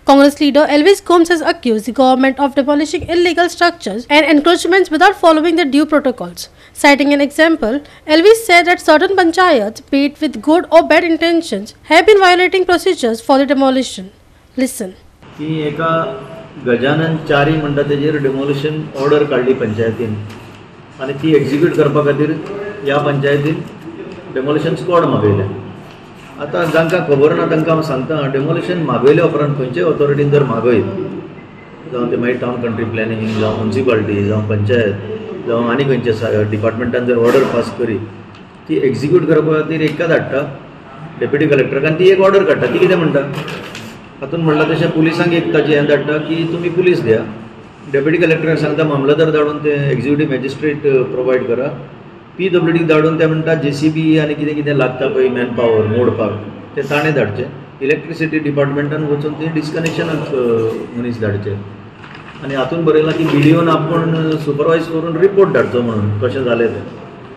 Congress leader Elvis Gomes has accused the government of demolishing illegal structures and encroachments without following the due protocols. Citing an example, Elvis said that certain panchayats, be it with good or bad intentions, have been violating procedures for the demolition. Listen. की एका गजानन चारी म्हणटा तेजेर demolition order काढली पंचायतीन आणि ती execute करपा खातीर ह्या पंचायतीन डेमोलिशन स्क्वॉड मागयले. आता जांकां खबर ना तांकां हांव सांगता, डेमोलिशन मागयल्या उपरांत खंयचे ऑथॉरिटीन जर मागयत, जावं ते मागीर टावन कंट्री प्लॅनिंग, जावं म्युनिसिपालिटी, जावं पंचायत, जावं आनी खंयचे डिपार्टमेंटान जर ऑर्डर पास करी, ती एक्झिक्यूट करपा खातीर एका धाडटा डेप्युटी कलेक्टराक आनी ती एक ऑर्डर काडटा. ती कितें म्हणटा, हातून म्हणलां तशें पुलिसांक एक ताजें हें धाडटा की तुमी पुलीस द्या. डेप्युटी कलेक्टराक सांगता मामलतदार धाडून ते एक्झिक्युटीव मॅजिस्ट्रेट प्रोवायड करा. PWD धाडून ते म्हणटा JCB आनी कितें कितें लागता पळय मॅन पावर मोडपाक ते ताणें धाडचें. इलेक्ट्रिसिटी डिपार्टमेंटान वचून ते डिस्कनेक्शनाक मनीस धाडचे आनी हातून बरयलां की BDOन आपूण सुपरवायज करून रिपोर्ट धाडचो म्हणून कशें जालें तें.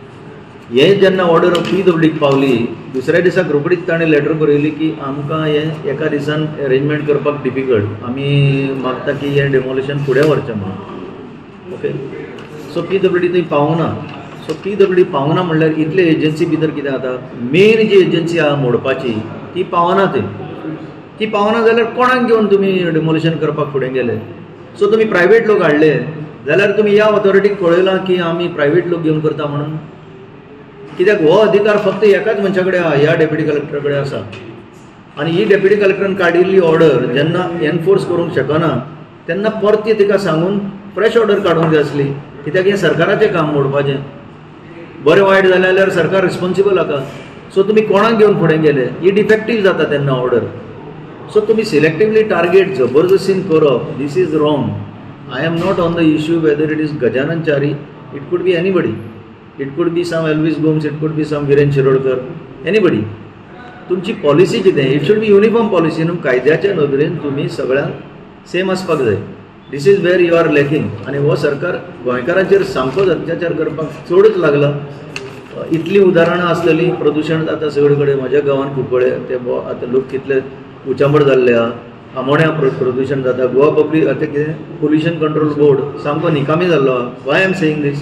हें जेन्ना ऑर्डर PWDक पावली, दुसऱ्या दिसाक रोखडीच ताणें लेटर बरयली की आमकां हें एका दिसान अरेंजमेंट करपाक डिफिकल्ट, आमी मागता की हें डेमोलिशन फुडें व्हरचें म्हणून. ओके, सो PWD थंय पावना. सो PWD पावना म्हणल्यार इतले एजन्सी भितर कितें जाता, मेन जी एजन्सी आहा मोडपाची ती पावना थंय. ती पावना जाल्यार कोणाक घेवन तुमी डेमोलिशन करपाक फुडें गेले. सो तुमी प्रायवेट लोक हाडले जाल्यार तुमी ह्या ऑथॉरिटीक कळयलां की आमी प्रायवेट लोक घेवन करता म्हणून. कित्याक हो अधिकार फक्त एकाच मनशा कडेन आहा, ह्या डेप्युटी कलेक्टरा कडेन आसा. आनी ही डेप्युटी कलेक्टरान काडिल्ली ऑर्डर जेन्ना एनफोर्स करूंक शकना तेन्ना परती तिका सांगून फ्रेश ऑर्डर काडूंक जाय आसली. कित्याक हें सरकाराचें काम मोडपाचें. बरें वायट जालें जाल्यार सरकार रिस्पॉन्सिबल आसा. सो तुमी कोणाक घेवन फुडें गेले, ही डिफेक्टीव जाता तेन्ना ऑर्डर. सो तुमी सिलेक्टिवली टार्गेट जबरदस्तीन करप, this is wrong. I am not on the issue whether it is Gajanan Chari, it could be anybody. It could be some Elvis Gomes, it could be some Viren Shirodkar, anybody. तुमची पॉलिसी कितें, it should be uniform policy न्हू. कायद्याच्या नदरेन तुमी सगळ्यांक same आसपाक जाय. This is where you are lacking. आनी हो सरकार गोंयकारांचेर सामकोच अत्याचार करपाक चडच लागला. इतली उदाहरणां आसलेलीं, प्रदूशण जाता सगळे कडेन. म्हज्या गांवांत कुंकळे ते आतां लोक कितले उचांबड जाल्ले आहा. आमोण्या प्रदूशण जाता. गोवा पब्लीक आतां कितें पोल्युशन कंट्रोल बोर्ड सामको निकामी जाल्लो आहा. Why am saying this.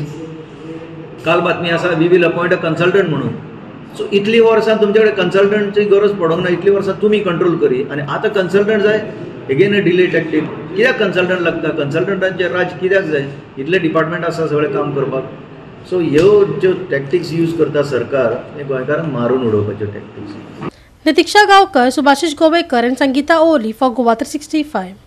काल बातमी आसा, we will appoint a consultant म्हणून. सो इतलीं वर्सां तुमचे कडेन कन्सल्टंटची गरज पडोंक ना. इतलीं वर्सां तुमी कंट्रोल करी आनी आतां कन्सल्टंट जाय, एगेन अ डिले टॅक्टीक. कित्याक कन्सल्टंट लागता? कन्सल्टंटांचें राज कित्याक जाय? इतले डिपार्टमेंट आसा सगळें काम करपाक. सो ह्यो ज्यो टॅक्टिक्स यूज करता सरकार, हे गोंयकारांक मारून उडोवपाच्यो tactics. Nitiksha Gaonkar, Subhashish Govekar and Sangeeta Ohli for Goa 365.